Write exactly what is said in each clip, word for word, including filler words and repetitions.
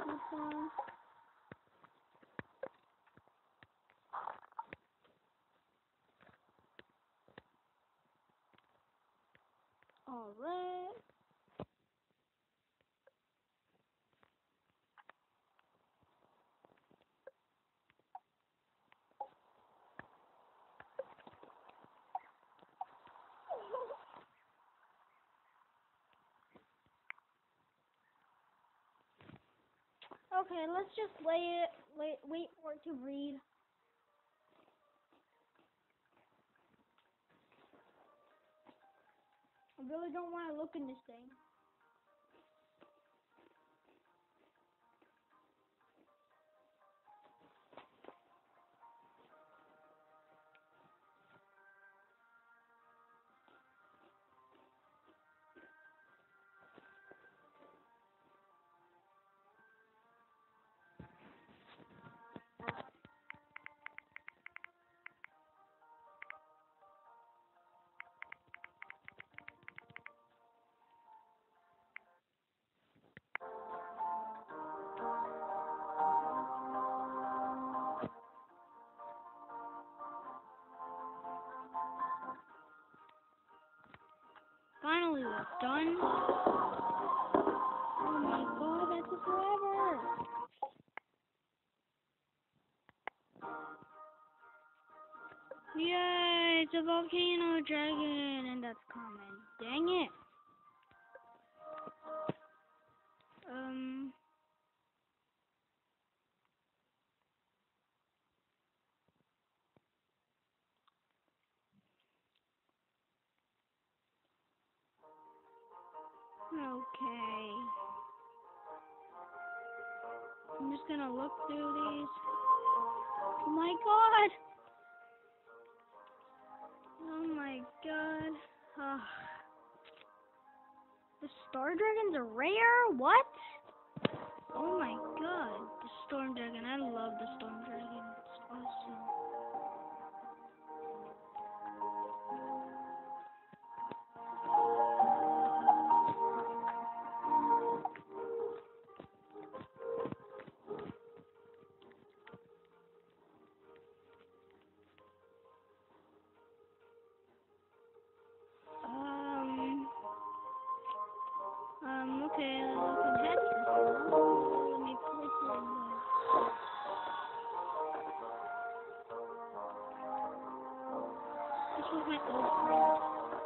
Nothin. Alright. Okay, let's just lay it, wait, wait for it to read. I really don't want to look in this thing. Finally, we're done. Oh my god, that took forever. Yay, it's a volcano dragon, and that's common. Dang it. Um. Okay. I'm just gonna look through these. Oh my god! Oh my god. Ugh. The star dragons are rare? What? Oh my god. The storm dragon. I love the storm dragon. It's awesome. Um, um, okay, we can head this now. Let me place it in there. This was my old friend.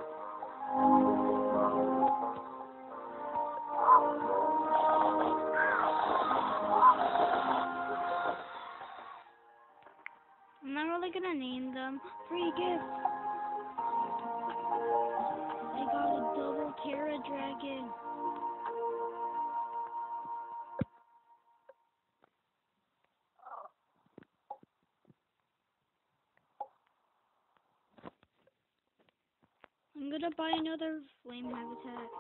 I'm not really gonna name them. Free gift! I got a double Terra dragon. I'm gonna buy another flame habitat.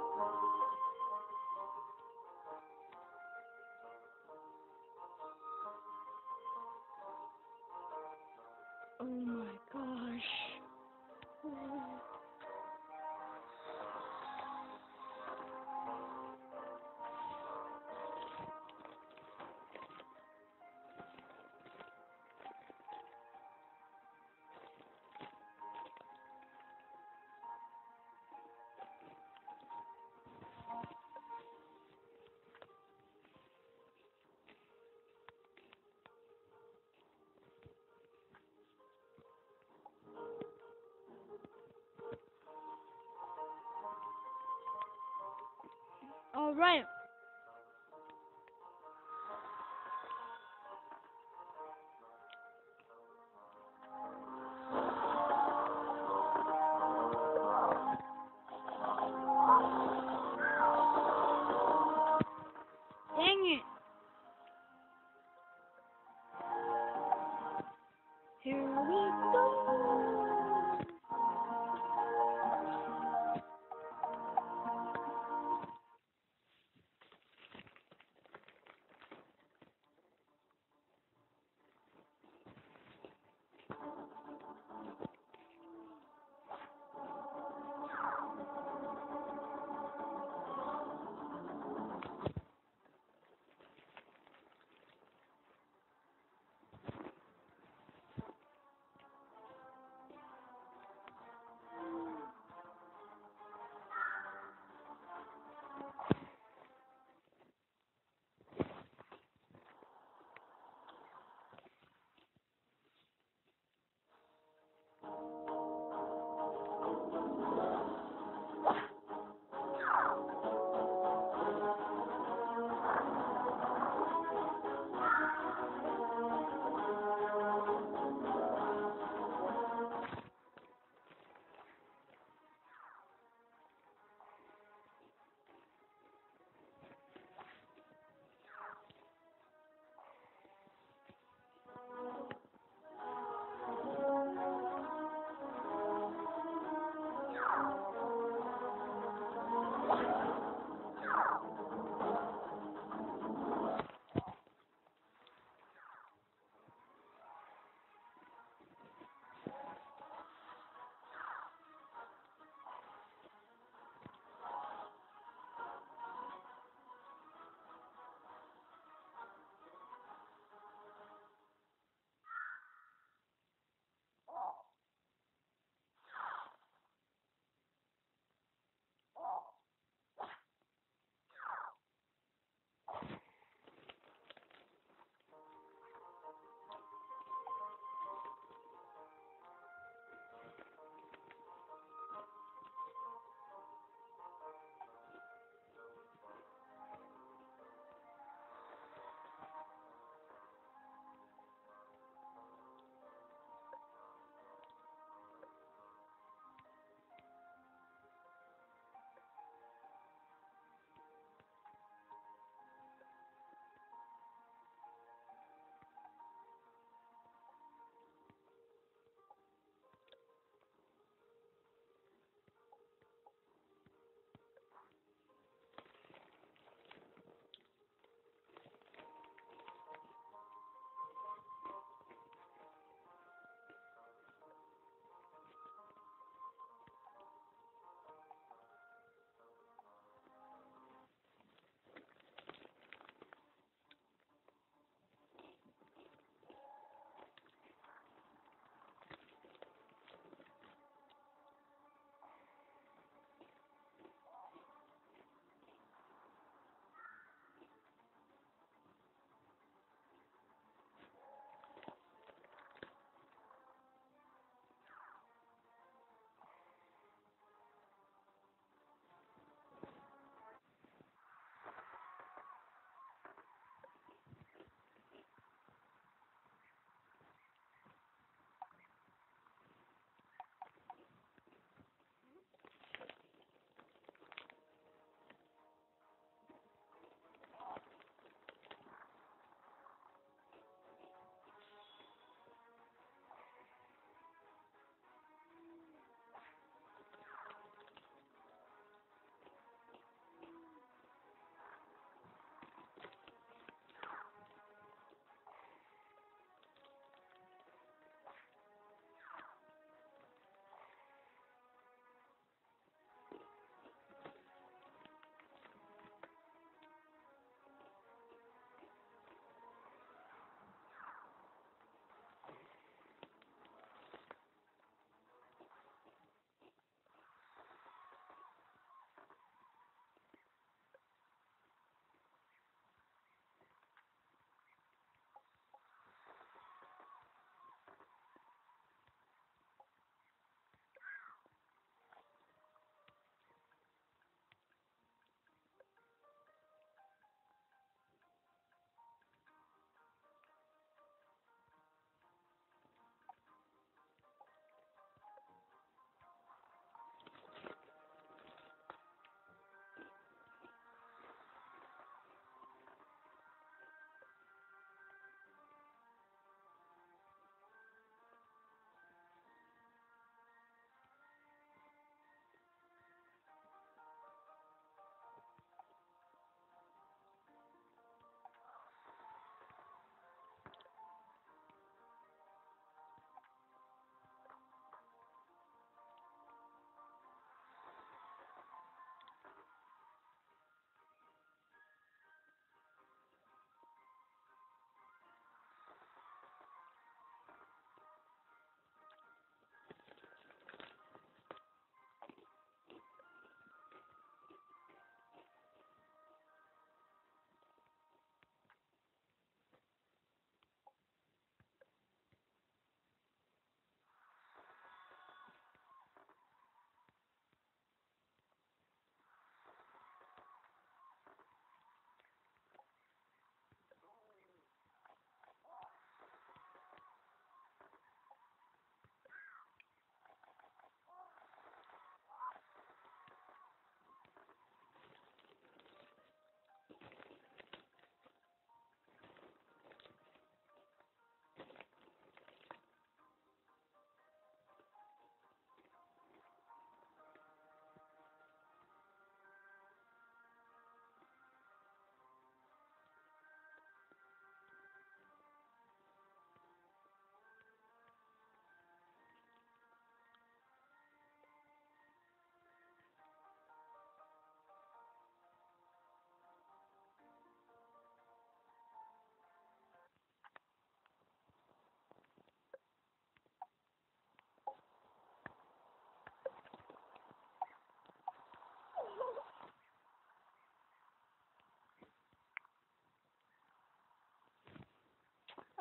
Oh my gosh. Alright. Dang it. Here we go.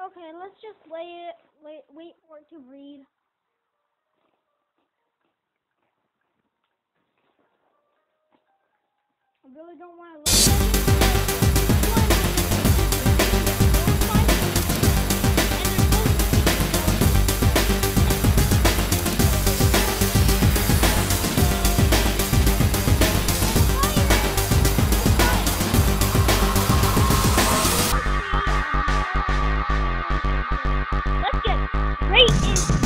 Okay, let's just lay it, wait, wait for it to read. I really don't want to. Let's get straight into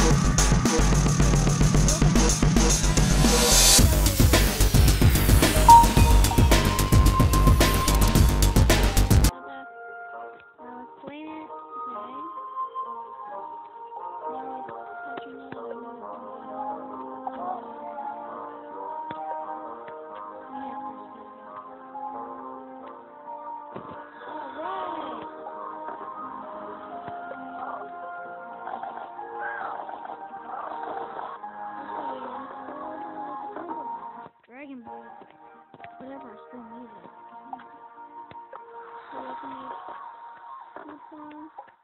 Now explain it. Okay. Now it's touching it. I know it's Alright. Dragon Ball. Whatever, I still need it. So open it. This one.